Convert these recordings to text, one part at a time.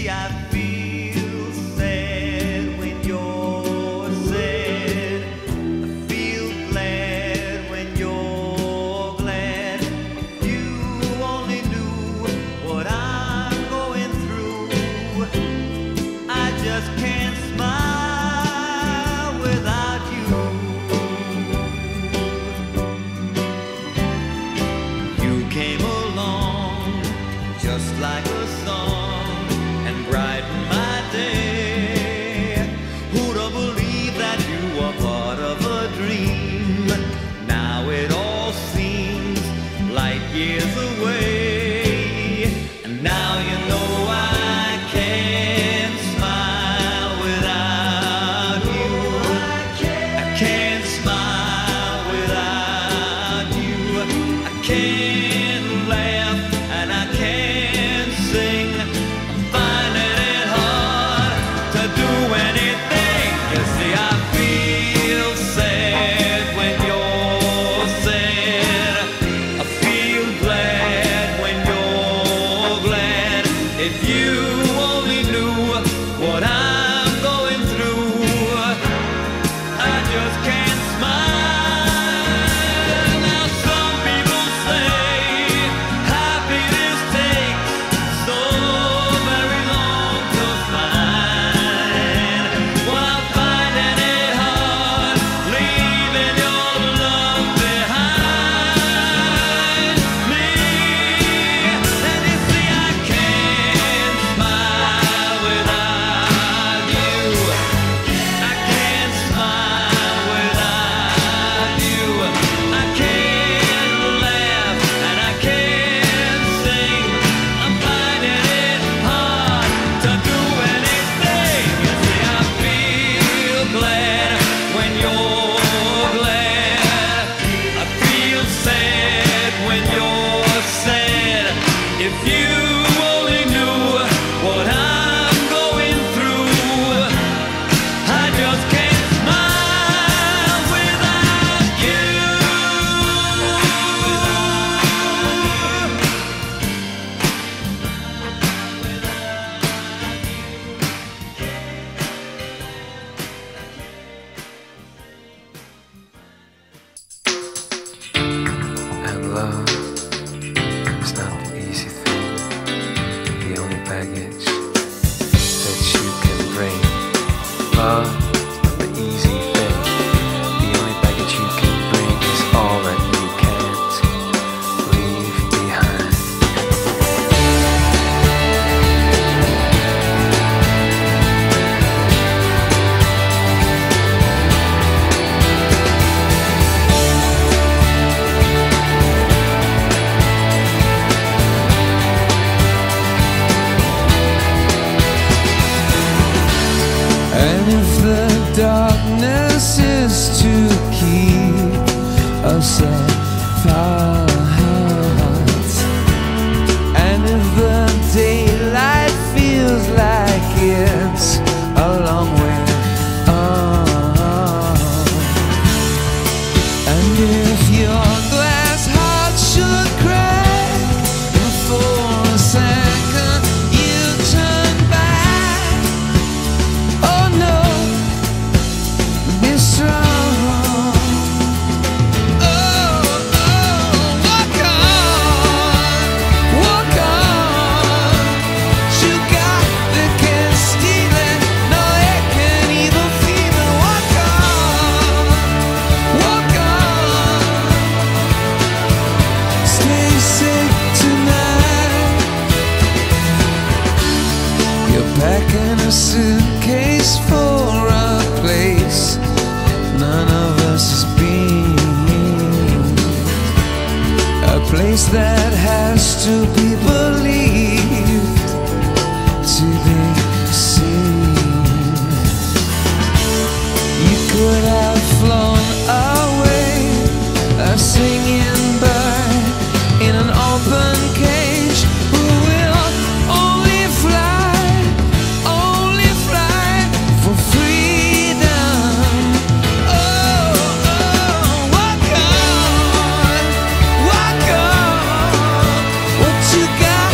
us apart. And if the daylight feels like it's a long way on, and if your glass heart should crack for a second, you turn back. Oh no, be strong. Packing a suitcase for a place none of us has been, a place that has to be believed to be seen. You could have flown away, a singing bird in an open cage who will only fly you got.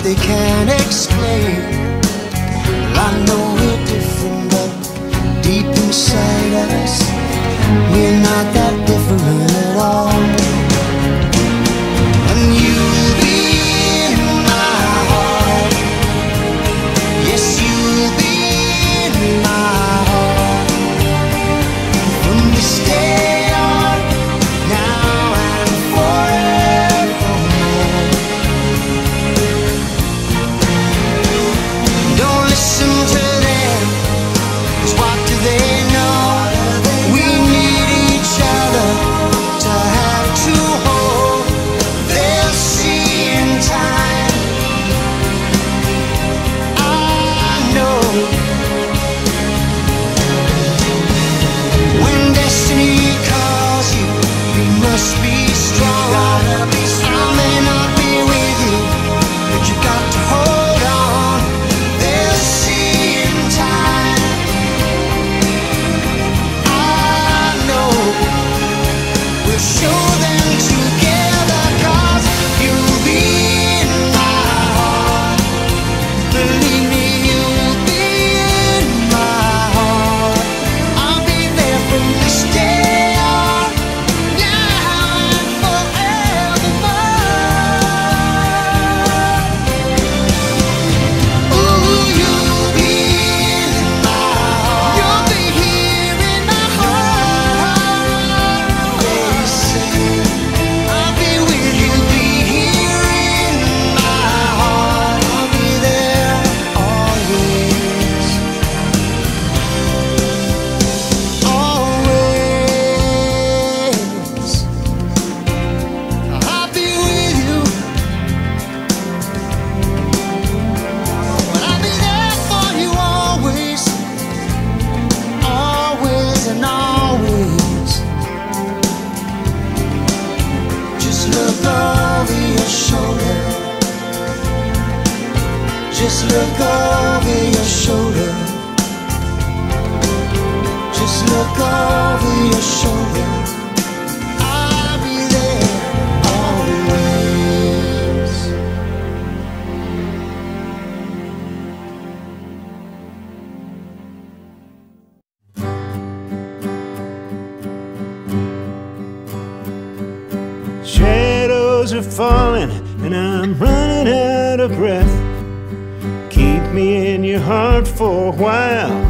they can't explain. Well, I know we're different, but deep inside us, we're not that different at all. And you'll be in my heart. Yes, you'll be in my heart. From this day on, now and forevermore. Don't listen to them, 'cause what do they know? We need each other to have to hold. They'll see in time. I know when destiny calls you, you must be strong. I may not be with you, but you got to hold on. They'll see in time. I know we'll show them together, 'cause you'll be in my heart. Believe me, you'll be in my heart. I'll be there from this day on, now and forevermore. Ooh, you'll be in my heart. You'll be here in my heart. Always say, I'll be with you, be here in my heart. I'll be there always, always. I'll be with you, but I'll be there for you always, always and always. Just look over your shoulder. Just look over your shoulder. Just look over your shoulder. I'll be there always. Shadows are falling and I'm running out of breath. Keep me in your heart for a while.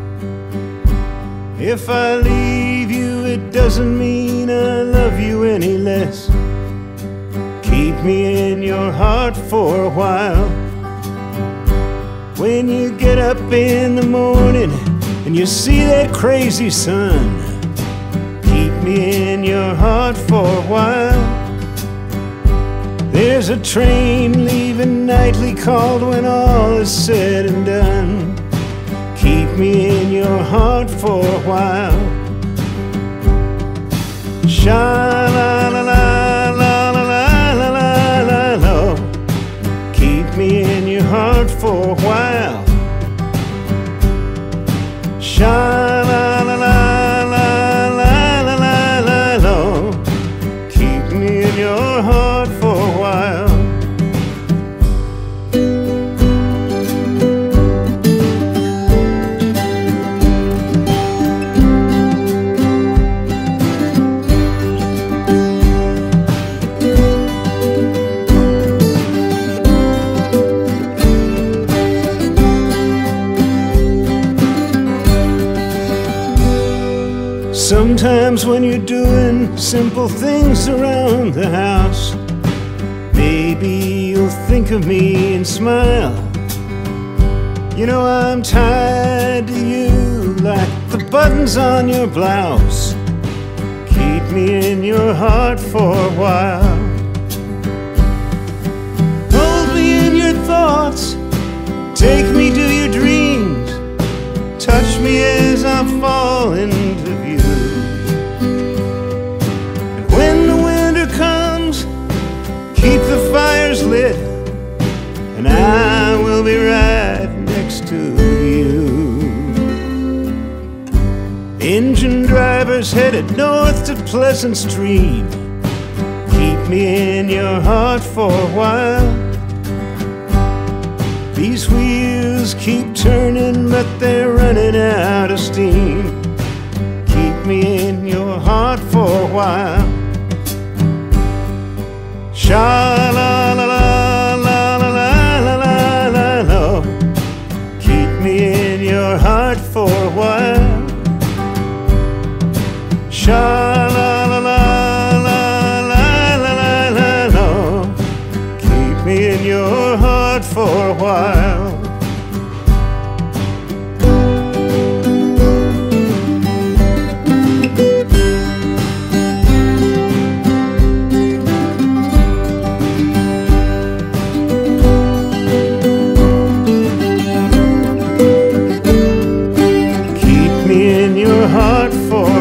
If I leave you, it doesn't mean I love you any less. Keep me in your heart for a while. When you get up in the morning and you see that crazy sun, keep me in your heart for a while. There's a train leaving nightly called when all is said and done. Keep me in your heart for a while. Sha-la-la-la-la-la-la-la-la-la. Keep me in your heart for a while. Sha-la-la-la-la-la-la-la-la. Keep me in your heart for a while. Sometimes when you're doing simple things around the house, maybe you'll think of me and smile. You know I'm tied to you like the buttons on your blouse. Keep me in your heart for a while. Hold me in your thoughts, take me to your dreams, touch me as I fall into view. And when the winter comes, keep the fires lit, and I will be right next to you. Engine drivers headed north to Pleasant Street. Keep me in your heart for a while. These wheels keep turning, but they're running out of steam. Keep me in your heart for a while. Sha-la-la-la-la-la-la-la-la. Keep me in your heart for a while. Sha-la-la-la-la-la-la-la. Keep me in your heart for a while. Keep me in your heart for